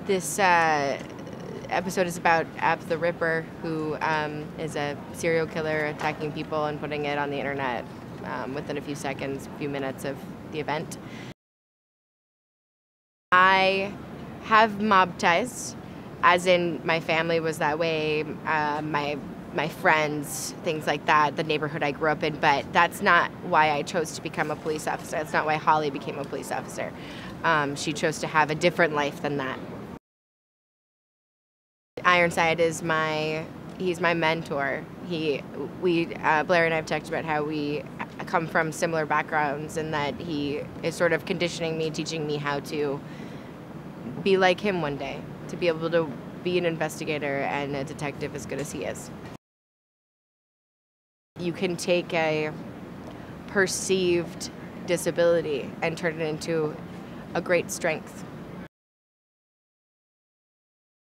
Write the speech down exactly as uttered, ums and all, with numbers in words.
This uh, episode is about Ab the Ripper, who um, is a serial killer attacking people and putting it on the internet um, within a few seconds, a few minutes of the event. I have mob ties, as in my family was that way, uh, my my friends, things like that, the neighborhood I grew up in, but that's not why I chose to become a police officer. That's not why Holly became a police officer. Um, she chose to have a different life than that. Ironside is my, he's my mentor. He, we, uh, Blair and I have talked about how we come from similar backgrounds and that he is sort of conditioning me, teaching me how to be like him one day, to be able to be an investigator and a detective as good as he is. You can take a perceived disability and turn it into a great strength.